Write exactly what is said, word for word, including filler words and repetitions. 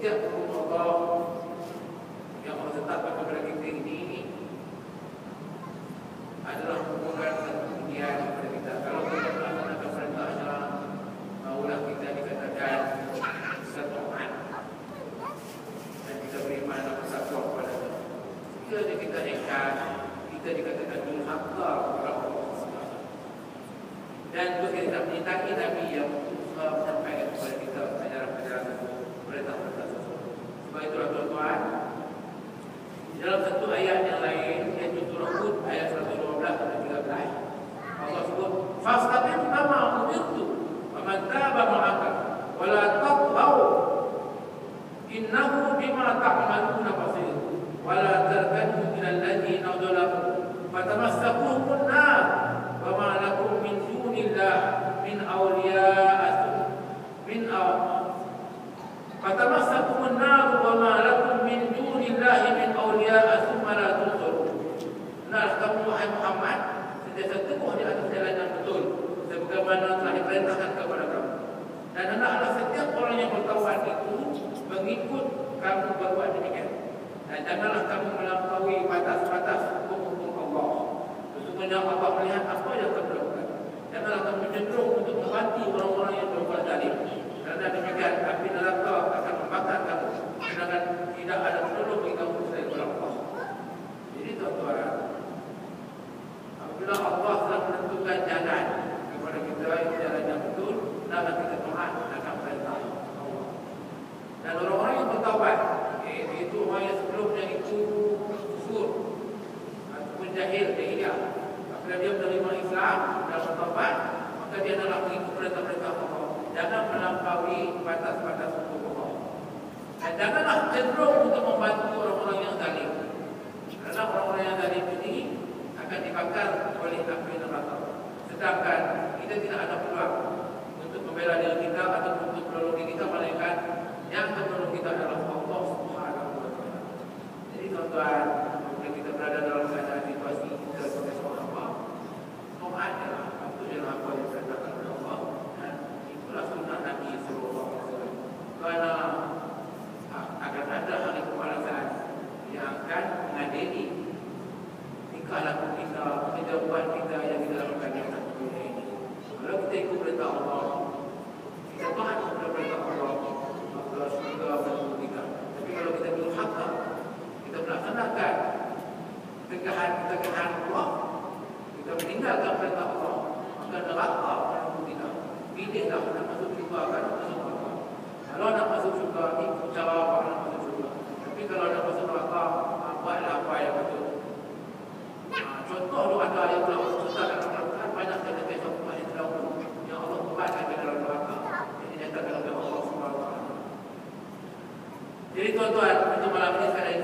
setiap hukum Allah yang Allah tetapkan kepada kita ini adalah hubungan kemudian kepada kita. Kalau kita melaksanakan perintahnya, maulah kita dikatakan setoran dan kita beriman dan bersatu kepada Allah. Jika kita ikhlas, kita dikatakan durhaka kepada Allah. Dan juga kita menyintai Nabi yang menyampaikan kepada kita ajaran-ajaran perintah-perintah tersebut. Sebab itulah tuan-tuan, dalam satu ayat yang lain, iaitu surah Hud ayat seratus dua belas dan tiga belas, Allah sebut fastaqim kama umirtu wa man taba ma'aka wa la taghaw innahu bima ta'maluna basir wa la tarkanu ila alladhina dhalamu fatamassakuhum nar wa ma lakum min dunillah min awliya min aw fatamassakuhum nar wa ma lakum min dunillahi min awliya thumma la tunsurun. Nah, kamu wahai Muhammad sentiasa teguh di atas jalan yang betul sebagaimana telah diperintahkan kepada kamu. Dan hendaklah setiap orang yang bertaubat itu mengikut kamu berbuat demikian. Dan janganlah kamu melampaui batas-batas hukum-hukum Allah. Sesungguhnya Allah melihat apa yang kamu lakukan. Janganlah kamu cenderung untuk membantu orang-orang yang berbuat zalim. Kerana demikian api neraka akan membakar kamu. Sedangkan tidak ada penolong bagi kamu selain Allah. Jadi tuan-tuan, apabila Allah telah menentukan jalan kepada kita, itu jalan yang betul, dalam kita taat akan perintah Allah. Dan orang-orang yang bertaubat, iaitu orang yang sebelumnya itu kufur ataupun jahil, jahiliah, apabila dia menerima Islam dan bertaubat, maka dia adalah mengikut perintah-perintah Allah. Jangan melampaui batas-batas hukum Allah. Dan janganlah cenderung untuk membantu orang-orang yang zalim. Kerana orang-orang yang zalim ini akan dibakar oleh api neraka. Sedangkan kita tidak ada peluang untuk membela diri kita atau untuk menolong kita, melainkan yang menolong kita adalah Allah Subhanahu wa taala. Jadi tuan-tuan, apabila kita berada dalam keadaan situasi kita sebagai seorang hamba, taatlah apa yang apa yang diperintahkan oleh Allah, dan itulah sunnah Nabi sallallahu alaihi wasallam. Kerana akan ada hari pembalasan yang akan mengadili tingkah laku kita, pekerjaan kita yang kita lakukan di atas dunia ini. Kalau kita ikut perintah Allah, kita taat kepada perintah Allah, maka syurga menunggu kita. Tapi kalau kita durhaka, kita melaksanakan ketegahan-ketegahan Allah, kita meninggalkan perintah Allah, maka neraka menunggu kita. Pilihlah nak masuk syurga kan masuk neraka. Kalau nak masuk syurga, ikut cara Allah nak masuk syurga. Tapi kalau nak masuk neraka, buatlah apa yang betul. Contoh tu ada yang telah susah dalam Al-Quran, banyak kisah-kisah umat yang terdahulu yang Allah buatkan ke dalam neraka. Ini nyatakan oleh Allah subhanahu wa taala. Jadi tuan-tuan, untuk malam ini sekali